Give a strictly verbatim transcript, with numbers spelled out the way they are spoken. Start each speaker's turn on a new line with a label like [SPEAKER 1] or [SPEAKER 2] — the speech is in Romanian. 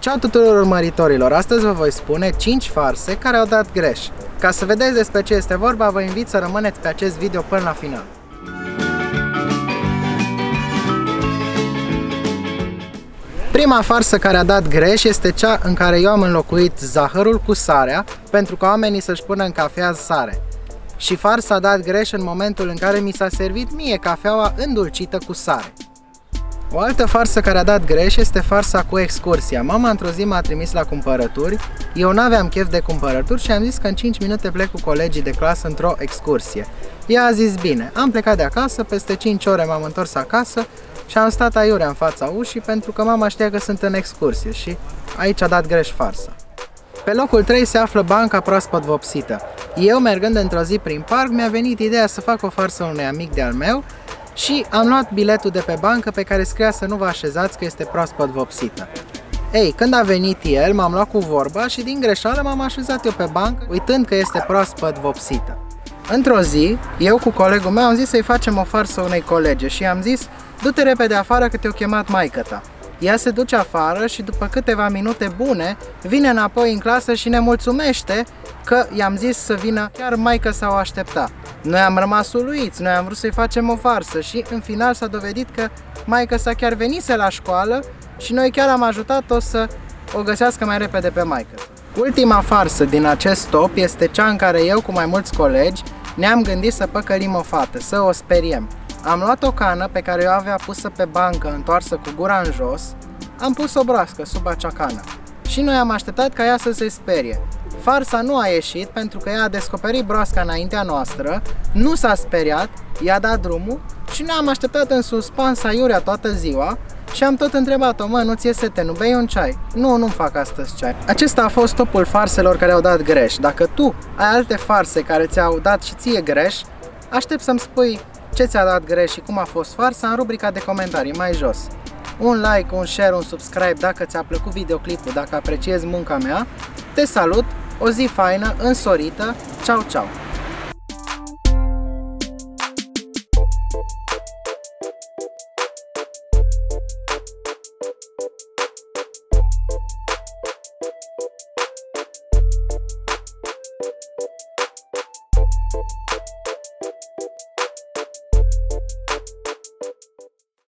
[SPEAKER 1] Ciao tuturor urmăritorilor! Astăzi vă voi spune cinci farse care au dat greș. Ca să vedeți despre ce este vorba, vă invit să rămâneți pe acest video până la final. Prima farsă care a dat greș este cea în care eu am înlocuit zahărul cu sarea pentru ca oamenii să-și pună în cafea sare. Și farsa a dat greș în momentul în care mi s-a servit mie cafeaua îndulcită cu sare. O altă farsă care a dat greș este farsa cu excursia. Mama într-o zi m-a trimis la cumpărături, eu n-aveam chef de cumpărături și am zis că în cinci minute plec cu colegii de clasă într-o excursie. Ea a zis bine, am plecat de acasă, peste cinci ore m-am întors acasă și am stat aiurea în fața ușii pentru că mama știa că sunt în excursie și aici a dat greș farsa. Pe locul trei se află banca proaspăt vopsită. Eu, mergând într-o zi prin parc, mi-a venit ideea să fac o farsă unui amic de-al meu și am luat biletul de pe bancă pe care scria să nu vă așezați că este proaspăt vopsită. Ei, când a venit el, m-am luat cu vorba și din greșeală m-am așezat eu pe bancă, uitând că este proaspăt vopsită. Într-o zi, eu cu colegul meu am zis să-i facem o farsă unei colege și i-am zis: du-te repede afară că te-o chemat maică-ta. Ea se duce afară și după câteva minute bune vine înapoi în clasă și ne mulțumește că i-am zis să vină, chiar maică-sa o aștepta. Noi am rămas uluiți, noi am vrut să-i facem o farsă și în final s-a dovedit că maică-sa chiar venise la școală și noi chiar am ajutat-o să o găsească mai repede pe maică-sa. Ultima farsă din acest top este cea în care eu cu mai mulți colegi ne-am gândit să păcălim o fată, să o speriem. Am luat o cană pe care o avea pusă pe bancă, întoarsă cu gura în jos, am pus o broască sub acea cană și noi am așteptat ca ea să se sperie. Farsa nu a ieșit pentru că ea a descoperit broasca înaintea noastră, nu s-a speriat, i-a dat drumul și noi am așteptat în suspans aiurea toată ziua și am tot întrebat-o: mă, nu ți-e sete, nu bei un ceai? Nu, nu-mi fac astăzi ceai. Acesta a fost topul farselor care au dat greș. Dacă tu ai alte farse care ți-au dat și ție greș, aștept să-mi spui ce ți-a dat greș și cum a fost farsa în rubrica de comentarii mai jos. Un like, un share, un subscribe dacă ți-a plăcut videoclipul, dacă apreciezi munca mea. Te salut, o zi faină, însorită, ceau, ceau!